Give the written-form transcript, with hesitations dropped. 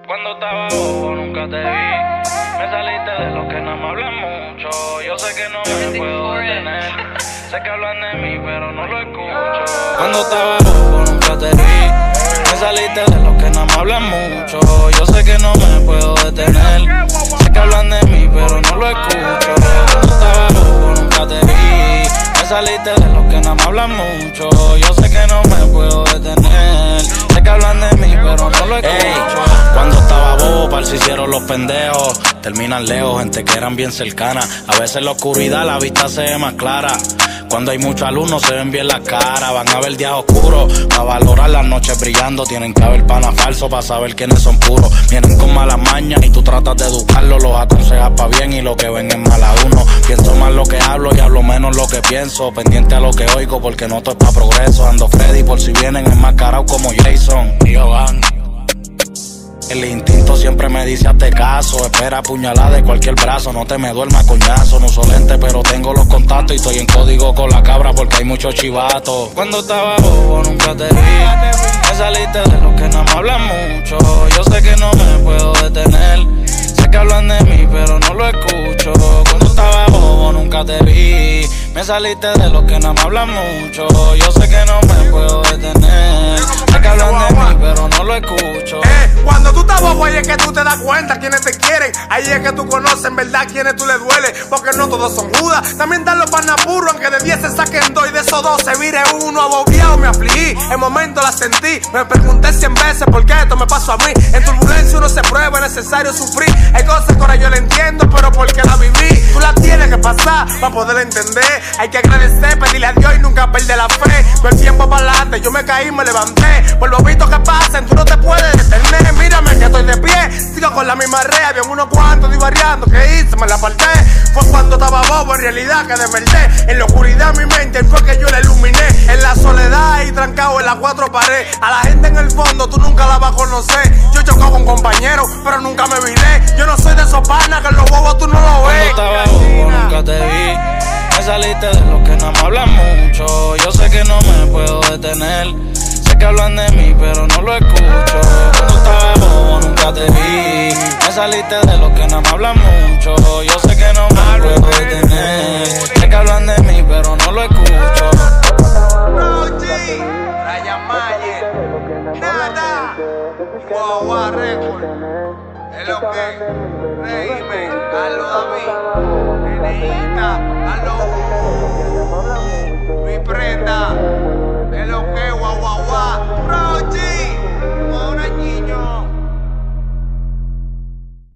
Cuando estaba bobo nunca te vi. Me saliste de los que nada más hablan mucho. Yo sé que no me puedo detener. Sé que hablan de mí pero no lo escucho. Cuando estaba bobo nunca te vi. Me saliste de los que nada más hablan mucho. Yo sé que no me puedo detener. Sé que hablan de mí pero no lo escucho. Cuando estaba bobo nunca te vi. Me saliste de los que nada más hablan mucho. Yo sé que no me puedo detener. Sé que hablan de mí pero no lo escucho. Cuando estaba bobo, par se hicieron los pendejos. Terminan lejos, gente que eran bien cercanas. A veces en la oscuridad la vista se ve más clara. Cuando hay mucha luz no se ven bien las caras. Van a ver días oscuros, para valorar las noches brillando. Tienen que haber panas falsos para saber quiénes son puros. Vienen con malas mañas y tú tratas de educarlos. Los aconsejas pa' bien y lo que ven es mal a uno. Pienso más lo que hablo y hablo menos lo que pienso. Pendiente a lo que oigo porque no estoy pa' progreso. Ando Freddy por si vienen enmascarados como Jason. Y yo van. El instinto siempre me dice hazte caso. Espera puñalada de cualquier brazo. No te me duermas coñazo. No uso lente pero tengo los contactos. Y estoy en código con la cabra porque hay muchos chivatos. Cuando estaba bobo nunca te vi. Me saliste de los que nada más hablan mucho. Yo sé que no me puedo detener. Sé que hablan de mí pero no lo escucho. Cuando estaba bobo nunca te vi. Me saliste de los que nada más hablan mucho. Yo sé que no me puedo detener. Sé que hablan de mí pero no lo escucho. Cuando tú estás bobo ahí es que tú te das cuenta quiénes te quieren. Ahí es que tú conoces en verdad quiénes tú le duele. Porque no todos son Judas, también dan los panas puros. Aunque de 10 se saquen 2 y de esos 2 se vire uno. Abobiado me afligí, en momento la sentí. Me pregunté 100 veces por qué esto me pasó a mí. En turbulencia uno se prueba, es necesario sufrir. Hay cosas que ahora yo la entiendo, pero porque la viví. Tú la tienes que pasar para poder entender. Hay que agradecer, pedirle a Dios y nunca perder la fe. Todo el tiempo para adelante, yo me caí, me levanté. Por los vistos que pasen, tú no te puedes detener. Mírame que estoy de pie, sigo con la misma red. Habían unos cuantos divariando, que hice, me la aparté. Fue cuando estaba bobo, en realidad que desperté. En la oscuridad mi mente fue que yo la iluminé. En la soledad y trancado en las 4 paredes. A la gente en el fondo tú nunca la vas a conocer. Yo chocaba con compañeros, pero nunca me viré. Yo no soy de esos panas que los bobos tú no lo ves. Cuando estaba bobo nunca te vi. Me saliste de los que nada más hablan mucho. Yo sé que no me puedo detener. Sé que hablan de mí pero no lo escucho. Cuando estaba bobo nunca te vi. Me saliste de los que nada más hablan mucho. Yo sé que no me puedo detener. Sé que hablan de mí pero no lo escucho. Ryan Mayer, nada. Guagua Record. Es lo que régimen, hazlo David, nenita, hazlo mi prenda, es lo que guau guau guau.